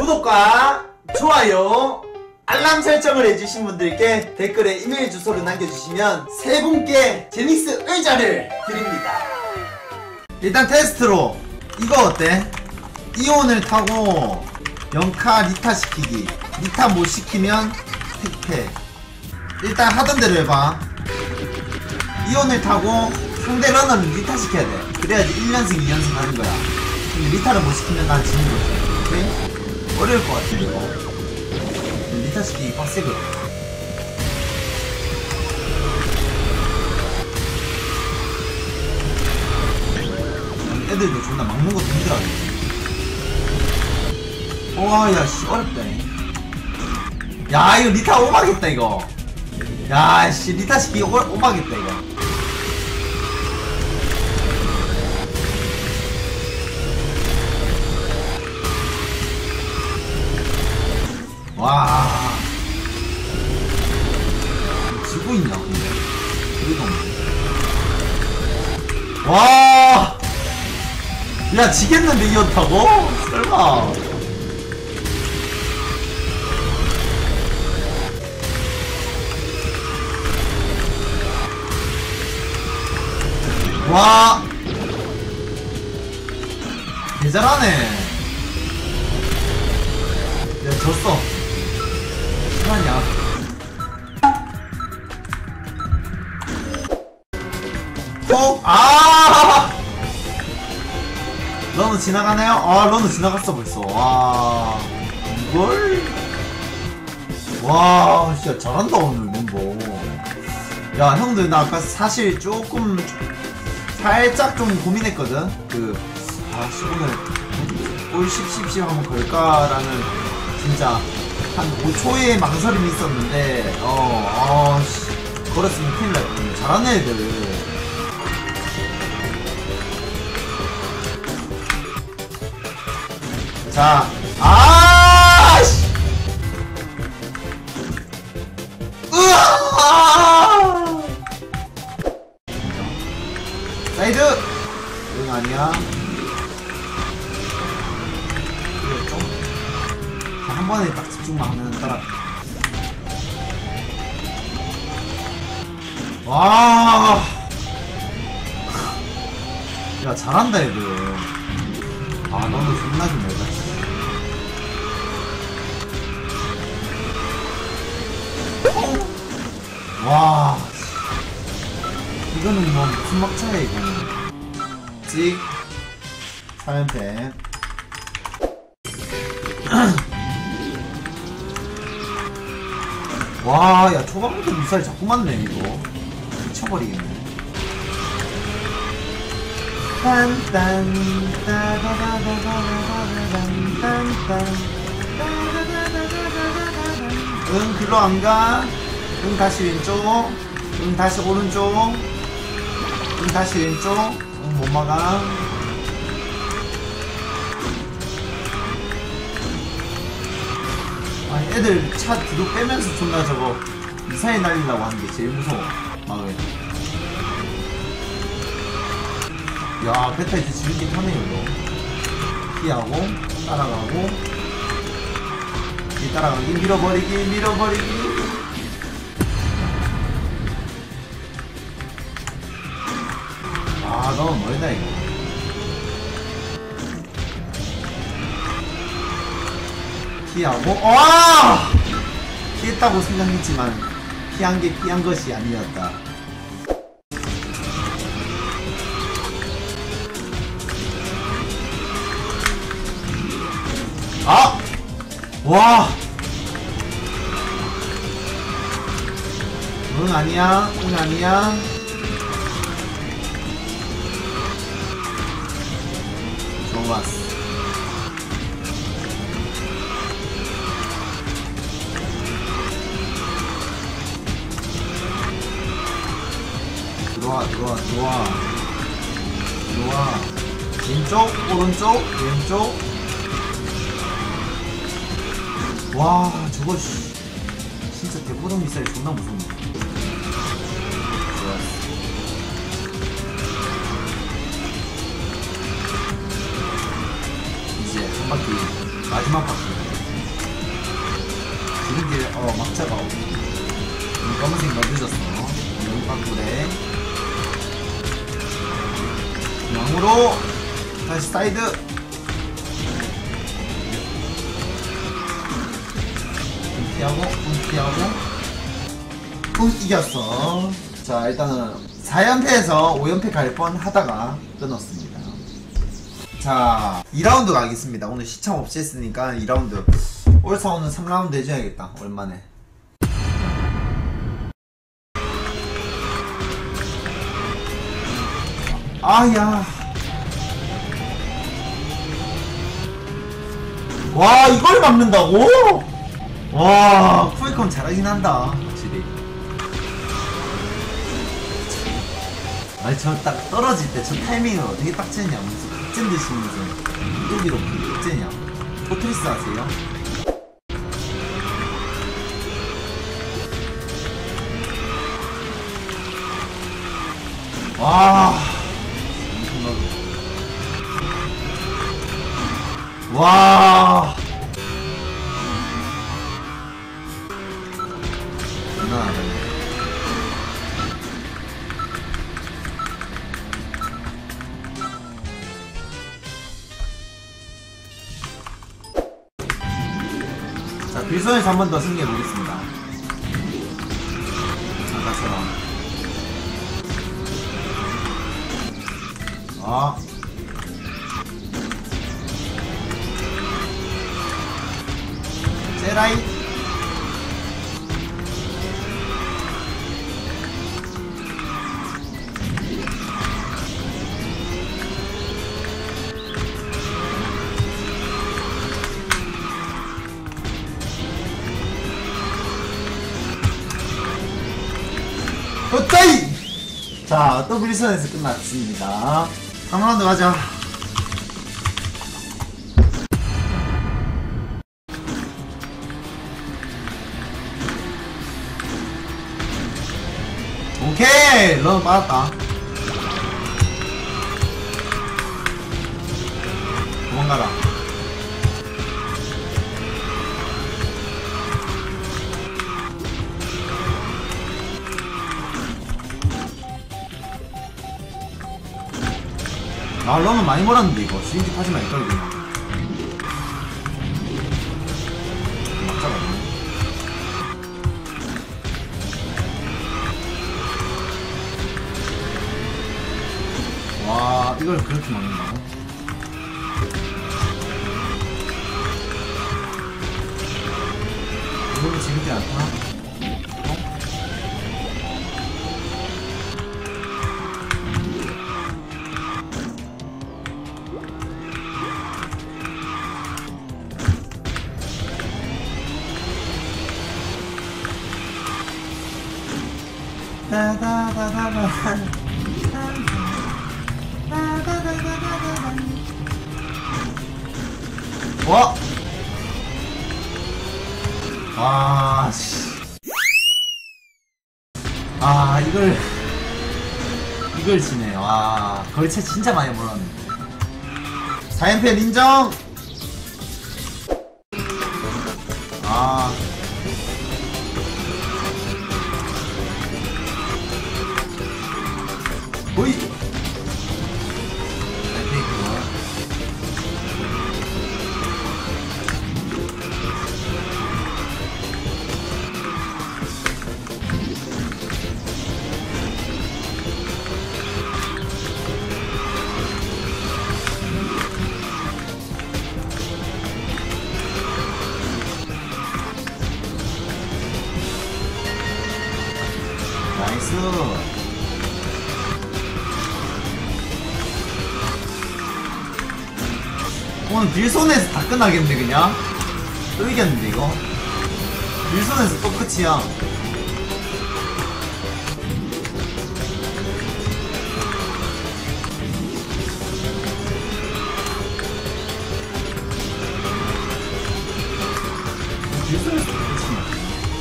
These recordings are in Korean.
구독과 좋아요 알람 설정을 해주신 분들께 댓글에 이메일 주소를 남겨주시면 세 분께 제닉스 의자를 드립니다. 일단 테스트로 이거 어때? 이온을 타고 영카 리타 시키기. 리타 못 시키면 택패. 일단 하던 대로 해봐. 이온을 타고 상대 러너는 리타 시켜야 돼. 그래야지 1연승 2연승 하는 거야. 근데 리타를 못 시키면 난 지는 거지. 오케이? 어려울 것 같아 이거. 리타 시키기 빡세거든. 애들도 존나 막는 것도 힘들어하겠지. 와, 야, 씨, 어렵다. 야, 이거 리타 오바겠다, 이거. 야, 씨, 리타 시키기 오바겠다, 이거. 와. 지고 있냐, 근데? 그래도 없네. 와. 야, 지겠는데, 이었다고? 설마. 와. 개잘하네. 야, 졌어. 실화냐? 어? 아! 러너 지나가나요? 아, 러너 지나갔어 벌써. 와, 이걸? 와, 진짜 잘한다 오늘 멤버. 야, 형들 나 아까 사실 조금 살짝 좀 고민했거든. 아씨, 오늘 올 10 한번 걸까라는 진짜 한 5초의 망설임이 있었는데, 씨, 걸었으면 큰일 날 뻔. 잘하네 애들. 자, 씨! 으아! 사이드! 응, 아니야. 그래, 한 번에 딱 집중만 하면 따라. 와! 야, 잘한다, 애들. 아, 너는 존나 좀 내다. 와, 이거는 뭐 무슨 막차야 이거는. 찍 4연패. 와, 야, 초반부터 미사일 자꾸 맞네 이거. 미쳐버리겠네. 응, 글로 안 가. 응, 다시 왼쪽. 응, 다시 오른쪽. 응, 다시 왼쪽. 응, 못 막아. 아니, 애들 차 뒤로 빼면서 존나 저거 미사일 날리려고 하는 게 제일 무서워. 막을. 야, 베타 이제 지르긴 하네요, 이거. 피하고, 따라가고. 이 따라가기, 밀어버리기. 아, 너무 멀다 이거. 피하고, 피했다고 생각했지만 피한 것이 아니었다. 아! 와! 응, 아니야. 응, 아니야. 좋았어. 들어와. 왼쪽, 오른쪽, 왼쪽. 와, 저거 진짜 대포동 미사일 존나 무섭네. 좋았어. 이제 한 바퀴, 마지막 바퀴. 이런 게 막자가 검은색 너무 늦었어. 너무 바꾸래. 양으로 다시 사이드. 피하고 이겼어. 자, 일단은 4연패에서 5연패 갈 뻔 하다가 끊었습니다. 자, 2라운드 가겠습니다. 오늘 시청 없이 했으니까 2라운드. 올사오는 3라운드 해줘야겠다. 오랜만에. 아야. 와, 이걸 막는다고? 와, 쿠에콘 잘하긴 한다. 확실히. 아니, 저 딱 떨어질 때 저 타이밍을 어떻게 딱 째냐. 무슨 각진 듯이 무슨 여기로 째냐. 포트리스 하세요? 와. 와. 자, 빌선에서 한 번 더 승리해 보겠습니다. 아까처럼. 세라이. 어짜이! 자, 또 빌선에서 끝났습니다. 3라운드 가자. 오케이! 런 빠졌다. 도망가라. 아, 런은 많이 몰았는데 이거 스윙집 하지만 이까지 그냥 막자가 없네. 와, 이걸 그렇게 막는다고? 이걸로 재밌지 않다? 와! 아, 씨. 아, 이걸 지네. 와, 걸채 진짜 많이 몰랐는데. 4연패 인정! 아. 오이! 나이스. 오늘 빌손에서 다 끝나겠네 그냥. 또 이겼는데 이거 빌손에서 또 끝이야. 빌손에서 또 끝이야.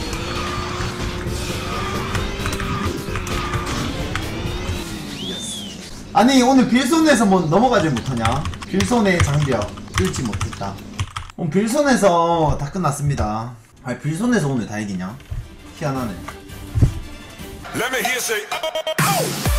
아니 오늘 빌손에서 뭐 넘어가지 못하냐? 빌손의 장벽 뚫지 못했다. 오늘 빌손에서 다 끝났습니다. 아 빌손에서 오네 다행이냐 희한하네. Let me hear say, oh, oh.